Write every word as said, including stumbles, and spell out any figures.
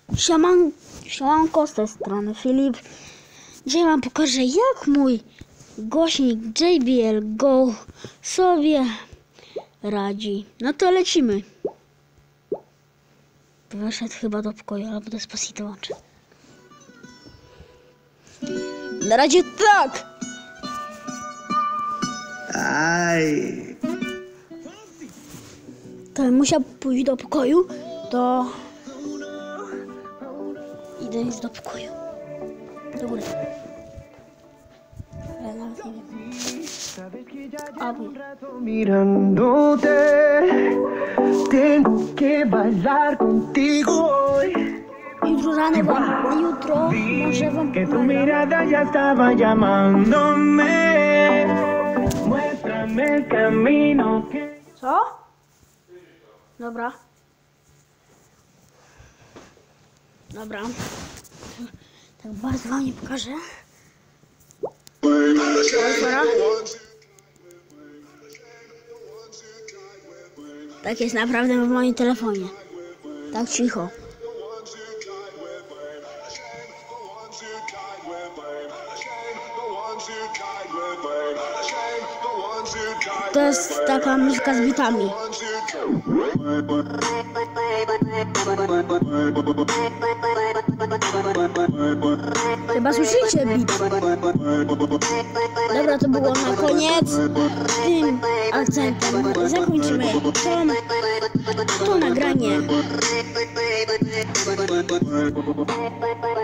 Sieman, siemanko, z tej strony Filip. Dzisiaj wam pokażę, jak mój głośnik J B L Go sobie radzi. No to lecimy. Wyszedł chyba do pokoju, albo Despacito łączę. Na razie tak! Aj. To musiał pójść do pokoju, to idę już do pokoju. Do góry. Ale nawet nie wiem. Albo. Mirándote, tengo que bailar contigo hoy. Jutro rano wam, jutro może wam Que tu mirada ya estaba llamándome. Muéstrame el camino que... Co? Dobra. Dobra. Tak bardzo wam nie pokażę. Dobra. Tak jest naprawdę w moim telefonie. Tak cicho. To jest taka muzyka z bitami. Chyba słyszycie bit. Dobra, to było na koniec. Tym akcentem zakończymy to, to nagranie.